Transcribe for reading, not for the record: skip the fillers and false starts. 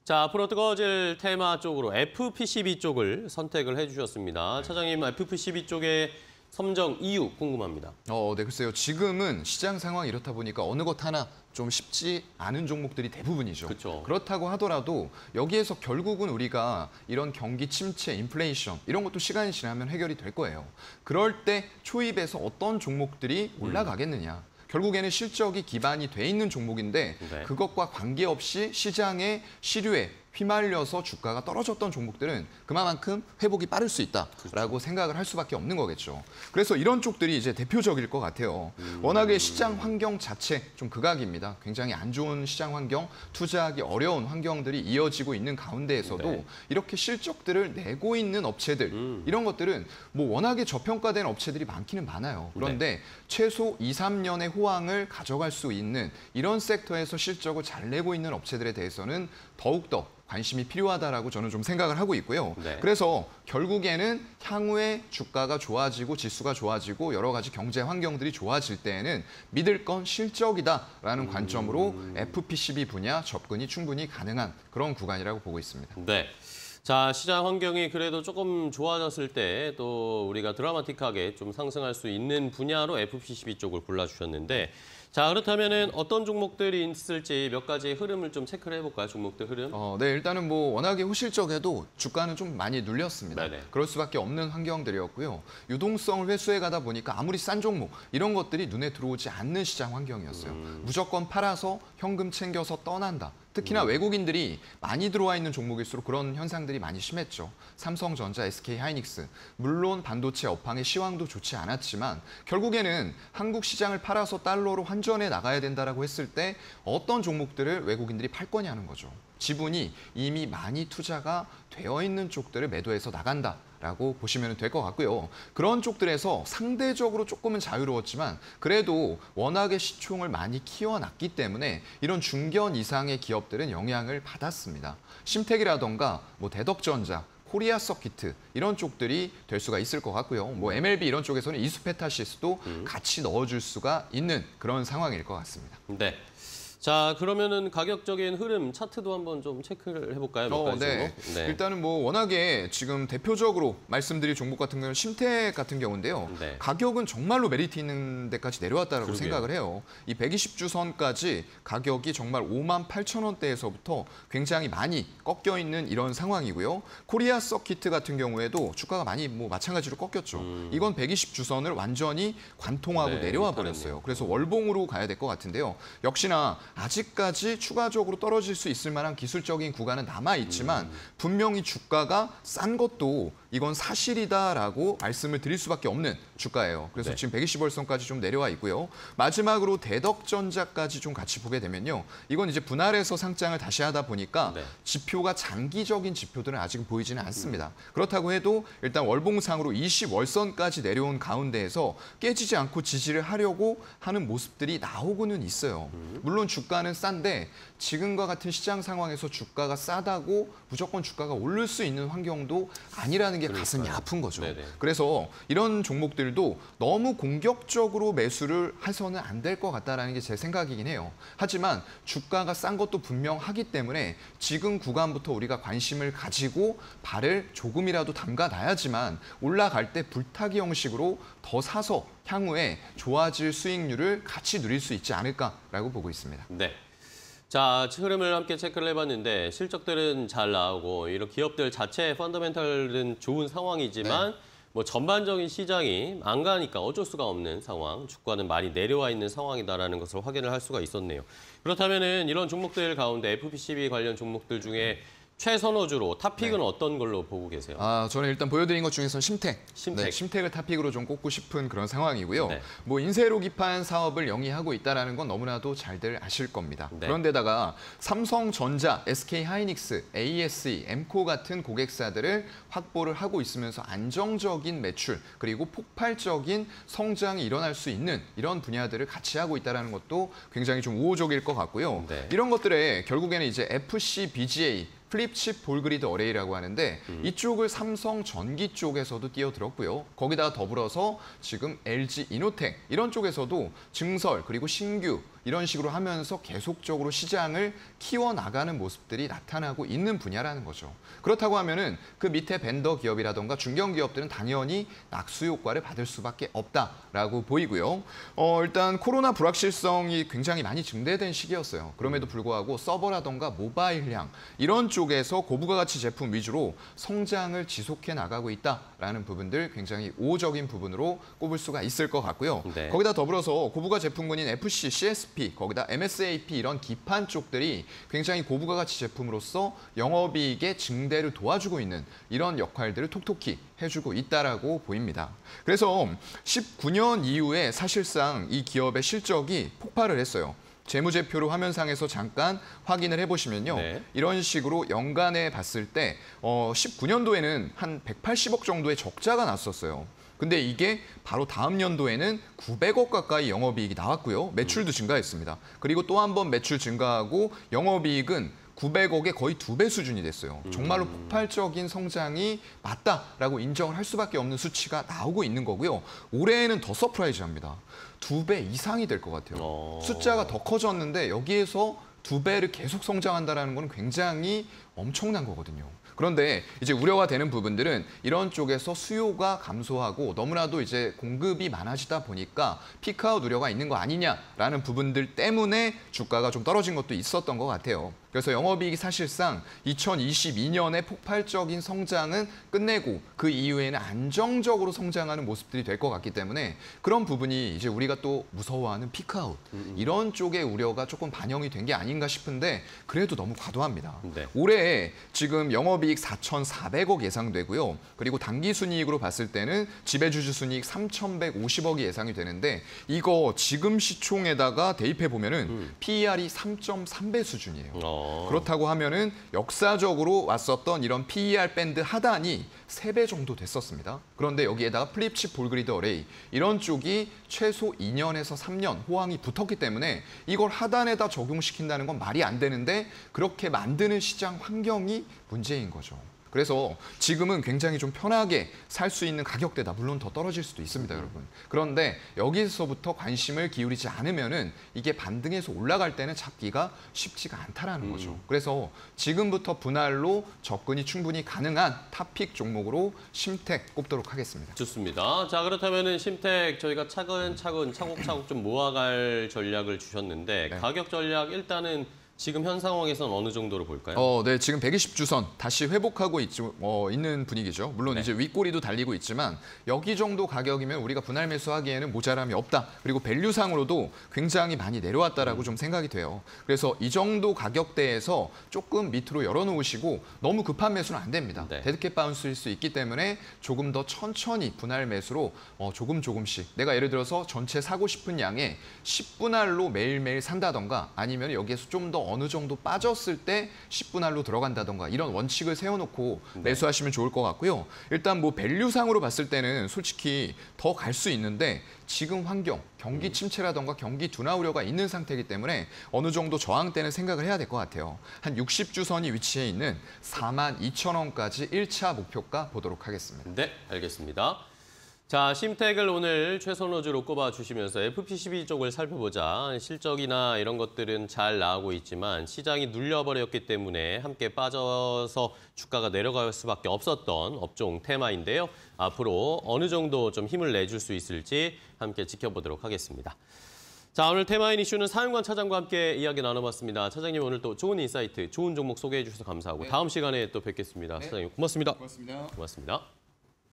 자, 앞으로 뜨거워질 테마 쪽으로 FPCB 쪽을 선택을 해주셨습니다. 차장님, FPCB 쪽의 선정 이유 궁금합니다. 네, 글쎄요. 지금은 시장 상황이 이렇다 보니까 어느 것 하나 좀 쉽지 않은 종목들이 대부분이죠. 그렇죠. 그렇다고 하더라도 여기에서 결국은 우리가 이런 경기 침체, 인플레이션 이런 것도 시간이 지나면 해결이 될 거예요. 그럴 때 초입에서 어떤 종목들이 올라가겠느냐. 결국에는 실적이 기반이 돼 있는 종목인데 네. 그것과 관계없이 시장의 시류에 휘말려서 주가가 떨어졌던 종목들은 그만큼 회복이 빠를 수 있다라고 생각을 할 수밖에 없는 거겠죠. 그래서 이런 쪽들이 이제 대표적일 것 같아요. 워낙에 시장 환경 자체 좀 극악입니다. 굉장히 안 좋은 시장 환경, 투자하기 어려운 환경들이 이어지고 있는 가운데에서도 네. 이렇게 실적들을 내고 있는 업체들 이런 것들은 뭐 워낙에 저평가된 업체들이 많기는 많아요. 그런데 최소 2, 3년의 호황을 가져갈 수 있는 이런 섹터에서 실적을 잘 내고 있는 업체들에 대해서는 더욱더 관심이 필요하다라고 저는 좀 생각을 하고 있고요. 네. 그래서 결국에는 향후에 주가가 좋아지고 지수가 좋아지고 여러 가지 경제 환경들이 좋아질 때에는 믿을 건 실적이다라는 관점으로 FPCB 분야 접근이 충분히 가능한 그런 구간이라고 보고 있습니다. 네. 자, 시장 환경이 그래도 조금 좋아졌을 때 또 우리가 드라마틱하게 좀 상승할 수 있는 분야로 FPCB 쪽을 골라주셨는데 자, 그렇다면은 어떤 종목들이 있을지 몇 가지 흐름을 좀 체크를 해볼까요? 종목들 흐름? 네, 일단은 뭐 워낙에 호실적해도 주가는 좀 많이 눌렸습니다. 네네. 그럴 수밖에 없는 환경들이었고요. 유동성을 회수해 가다 보니까 아무리 싼 종목 이런 것들이 눈에 들어오지 않는 시장 환경이었어요. 무조건 팔아서 현금 챙겨서 떠난다. 특히나 외국인들이 많이 들어와 있는 종목일수록 그런 현상들이 많이 심했죠. 삼성전자, SK하이닉스. 물론 반도체 업황의 시황도 좋지 않았지만 결국에는 한국 시장을 팔아서 달러로 환전해 나가야 된다라고 했을 때 어떤 종목들을 외국인들이 팔 거냐는 거죠. 지분이 이미 많이 투자가 되어 있는 쪽들을 매도해서 나간다. 라고 보시면 될 것 같고요. 그런 쪽들에서 상대적으로 조금은 자유로웠지만 그래도 워낙에 시총을 많이 키워놨기 때문에 이런 중견 이상의 기업들은 영향을 받았습니다. 심택이라던가 뭐 대덕전자, 코리아 서키트 이런 쪽들이 될 수가 있을 것 같고요. 뭐 MLB 이런 쪽에서는 이수페타시스도 같이 넣어줄 수가 있는 그런 상황일 것 같습니다. 네. 자, 그러면은 가격적인 흐름 차트도 한번 좀 체크를 해볼까요? 몇 가지 네. 네. 일단은 뭐 워낙에 지금 대표적으로 말씀드릴 종목 같은 경우는 심택 같은 경우인데요. 네. 가격은 정말로 메리트 있는 데까지 내려왔다고 그러게요. 생각을 해요. 이 120주선까지 가격이 정말 58,000원대에서부터 굉장히 많이 꺾여 있는 이런 상황이고요. 코리아 서키트 같은 경우에도 주가가 많이 뭐 마찬가지로 꺾였죠. 이건 120주선을 완전히 관통하고 네, 내려와 그러네요. 버렸어요. 그래서 월봉으로 가야 될 것 같은데요. 역시나 아직까지 추가적으로 떨어질 수 있을 만한 기술적인 구간은 남아있지만 분명히 주가가 싼 것도 이건 사실이다라고 말씀을 드릴 수밖에 없는 주가예요. 그래서 네. 지금 120월선까지 좀 내려와 있고요. 마지막으로 대덕전자까지 좀 같이 보게 되면요. 이건 이제 분할해서 상장을 다시 하다 보니까 네. 지표가 장기적인 지표들은 아직은 보이지는 않습니다. 그렇다고 해도 일단 월봉상으로 20월선까지 내려온 가운데에서 깨지지 않고 지지를 하려고 하는 모습들이 나오고는 있어요. 물론 주가는 싼데 지금과 같은 시장 상황에서 주가가 싸다고 무조건 주가가 오를 수 있는 환경도 아니라는 게 가슴이 아픈 거죠. 네네. 그래서 이런 종목들도 너무 공격적으로 매수를 해서는 안 될 것 같다는 게 제 생각이긴 해요. 하지만 주가가 싼 것도 분명하기 때문에 지금 구간부터 우리가 관심을 가지고 발을 조금이라도 담가놔야지만 올라갈 때 불타기 형식으로 더 사서 향후에 좋아질 수익률을 같이 누릴 수 있지 않을까라고 보고 있습니다. 네. 자, 흐름을 함께 체크를 해봤는데 실적들은 잘 나오고 이런 기업들 자체의 펀더멘털은 좋은 상황이지만 뭐 전반적인 시장이 안 가니까 어쩔 수가 없는 상황, 주가는 많이 내려와 있는 상황이다라는 것을 확인을 할 수가 있었네요. 그렇다면은 이런 종목들 가운데 FPCB 관련 종목들 중에 최선호주로 탑픽은 어떤 걸로 보고 계세요? 저는 일단 보여드린 것 중에서는 심택. 심택. 네, 심택을 탑픽으로 좀 꼽고 싶은 그런 상황이고요. 네. 뭐 인쇄로 기판 사업을 영위하고 있다는 건 너무나도 잘들 아실 겁니다. 네. 그런데다가 삼성전자, SK하이닉스, ASE, 엠코 같은 고객사들을 확보를 하고 있으면서 안정적인 매출 그리고 폭발적인 성장이 일어날 수 있는 이런 분야들을 같이 하고 있다는 것도 굉장히 좀 우호적일 것 같고요. 네. 이런 것들에 결국에는 이제 FCBGA 플립칩 볼그리드 어레이라고 하는데 이쪽을 삼성 전기 쪽에서도 뛰어들었고요. 거기다가 더불어서 지금 LG 이노텍 이런 쪽에서도 증설 그리고 신규 이런 식으로 하면서 계속적으로 시장을 키워나가는 모습들이 나타나고 있는 분야라는 거죠. 그렇다고 하면은 그 밑에 벤더 기업이라던가 중견기업들은 당연히 낙수 효과를 받을 수밖에 없다라고 보이고요. 일단 코로나 불확실성이 굉장히 많이 증대된 시기였어요. 그럼에도 불구하고 서버라던가 모바일향 이런 쪽에서 고부가 가치 제품 위주로 성장을 지속해 나가고 있다라는 부분들 굉장히 우호적인 부분으로 꼽을 수가 있을 것 같고요. 네. 거기다 더불어서 고부가 제품군인 FC, CSP, 거기다 MSAP 이런 기판 쪽들이 굉장히 고부가 가치 제품으로서 영업이익의 증대를 도와주고 있는 이런 역할들을 톡톡히 해주고 있다라고 보입니다. 그래서 19년 이후에 사실상 이 기업의 실적이 폭발을 했어요. 재무제표를 화면상에서 잠깐 확인을 해보시면요. 네. 이런 식으로 연간에 봤을 때 19년도에는 한 180억 정도의 적자가 났었어요. 근데 이게 바로 다음 연도에는 900억 가까이 영업이익이 나왔고요. 매출도 증가했습니다. 그리고 또 한 번 매출 증가하고 영업이익은 900억의 거의 2배 수준이 됐어요. 정말로 폭발적인 성장이 맞다라고 인정을 할 수밖에 없는 수치가 나오고 있는 거고요. 올해에는 더 서프라이즈합니다. 2배 이상이 될 것 같아요. 숫자가 더 커졌는데 여기에서 2배를 계속 성장한다는 건 굉장히 엄청난 거거든요. 그런데 이제 우려가 되는 부분들은 이런 쪽에서 수요가 감소하고 너무나도 이제 공급이 많아지다 보니까 피크아웃 우려가 있는 거 아니냐라는 부분들 때문에 주가가 좀 떨어진 것도 있었던 것 같아요. 그래서 영업이익이 사실상 2022년에 폭발적인 성장은 끝내고 그 이후에는 안정적으로 성장하는 모습들이 될 것 같기 때문에 그런 부분이 이제 우리가 또 무서워하는 피크아웃 이런 쪽의 우려가 조금 반영이 된 게 아닌가 싶은데 그래도 너무 과도합니다. 네. 올해 지금 영업이익 4,400억 예상되고요. 그리고 당기순이익으로 봤을 때는 지배주주 순이익 3,150억이 예상이 되는데 이거 지금 시총에다가 대입해 보면은 PER이 3.3배 수준이에요. 그렇다고 하면은 역사적으로 왔었던 이런 PER 밴드 하단이 3배 정도 됐었습니다. 그런데 여기에다가 플립칩 볼그리드 어레이 이런 쪽이 최소 2년에서 3년 호황이 붙었기 때문에 이걸 하단에다 적용시킨다는 건 말이 안 되는데 그렇게 만드는 시장 환경이 문제인 거죠. 그래서 지금은 굉장히 좀 편하게 살 수 있는 가격대다. 물론 더 떨어질 수도 있습니다, 여러분. 그런데 여기서부터 관심을 기울이지 않으면은 이게 반등해서 올라갈 때는 잡기가 쉽지가 않다라는 거죠. 그래서 지금부터 분할로 접근이 충분히 가능한 탑픽 종목으로 심택 꼽도록 하겠습니다. 좋습니다. 자, 그렇다면은 심택 저희가 차근차근 차곡차곡 좀 모아갈 전략을 주셨는데 네. 가격 전략 일단은 지금 현 상황에서는 어느 정도로 볼까요? 네, 지금 120주선 다시 회복하고 있는 분위기죠. 물론 네. 이제 윗꼬리도 달리고 있지만 여기 정도 가격이면 우리가 분할 매수하기에는 모자람이 없다. 그리고 밸류상으로도 굉장히 많이 내려왔다라고 좀 생각이 돼요. 그래서 이 정도 가격대에서 조금 밑으로 열어놓으시고 너무 급한 매수는 안 됩니다. 네. 데드캣 바운스일 수 있기 때문에 조금 더 천천히 분할 매수로 조금씩 내가 예를 들어서 전체 사고 싶은 양의 10분할로 매일매일 산다던가 아니면 여기에서 좀 더 어느 정도 빠졌을 때 10분할로 들어간다던가 이런 원칙을 세워놓고 매수하시면 좋을 것 같고요. 일단 뭐 밸류상으로 봤을 때는 솔직히 더 갈 수 있는데 지금 환경, 경기 침체라던가 경기 둔화 우려가 있는 상태이기 때문에 어느 정도 저항대는 생각을 해야 될 것 같아요. 한 60주선이 위치해 있는 42,000원까지 1차 목표가 보도록 하겠습니다. 네, 알겠습니다. 자, 심택을 오늘 최선호주로 꼽아주시면서 FP12 쪽을 살펴보자. 실적이나 이런 것들은 잘 나오고 있지만 시장이 눌려버렸기 때문에 함께 빠져서 주가가 내려갈 수밖에 없었던 업종 테마인데요. 앞으로 어느 정도 좀 힘을 내줄 수 있을지 함께 지켜보도록 하겠습니다. 자, 오늘 테마인 이슈는 사윤관 차장과 함께 이야기 나눠봤습니다. 차장님 오늘 또 좋은 인사이트, 좋은 종목 소개해 주셔서 감사하고 다음 시간에 또 뵙겠습니다. 차장님 고맙습니다. 고맙습니다. 고맙습니다.